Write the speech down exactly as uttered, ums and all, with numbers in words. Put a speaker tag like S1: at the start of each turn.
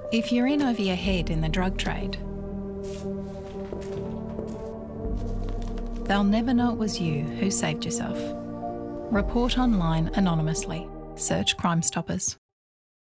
S1: If you're in over your head in the drug trade, they'll never know it was you who saved yourself. Report online anonymously. Search Crime Stoppers.